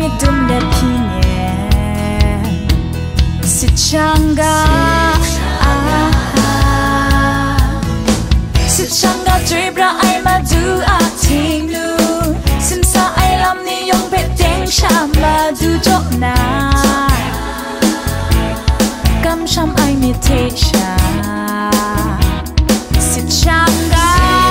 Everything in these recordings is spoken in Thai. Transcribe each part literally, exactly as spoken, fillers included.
mi dum le pine si changa si changa tree bra ai ma du a ting lu sim sa ai lam ni yong pe teng sha ma du chok na kam sham ai mi te sha si changa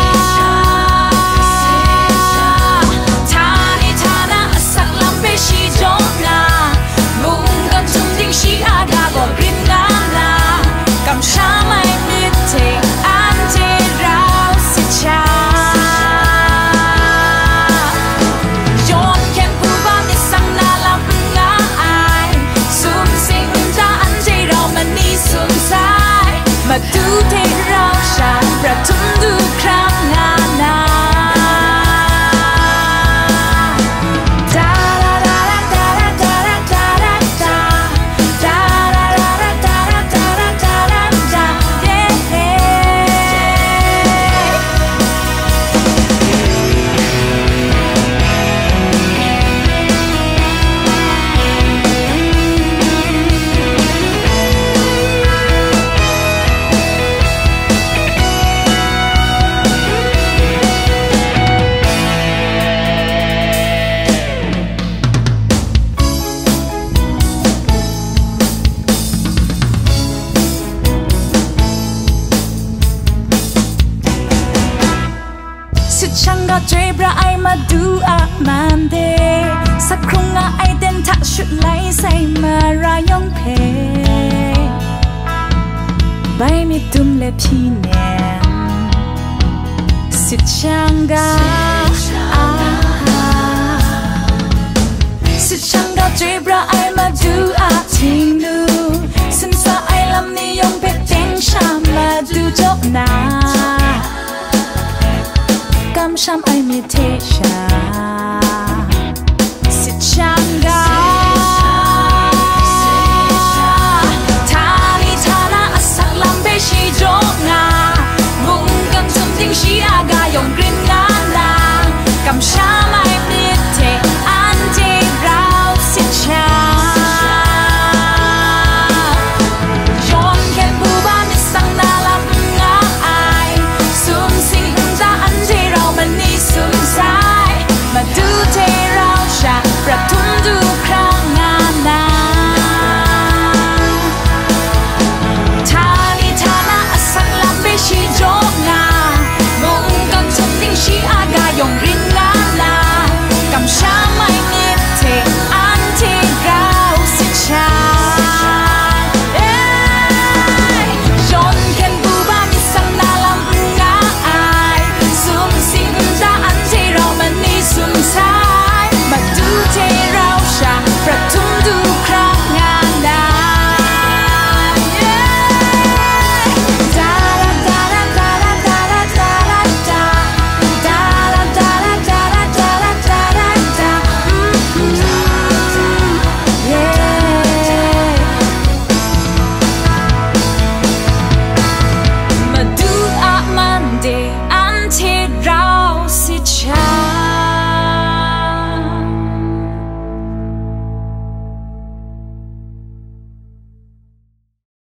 มาดูที่เราฉันประทุมดูครั้งนานนาดาดาดาดาดาดาดาดาดาดาดาดาดาดาดาดาดาดาเย้ช่างก็ใจบระไอมาดูอามันเดสักครุ่งอาไอเดินทักชุดไหลใส่มารายองเพใบมีตุ่มและพี่แนมสิช่างก็สิช่างก็ใจบระไอมาดูอาทิ้งดูสินสาไอลำนี้ยองเพเต็งชามาดูจบนาKam sham ai mi te sha sit sha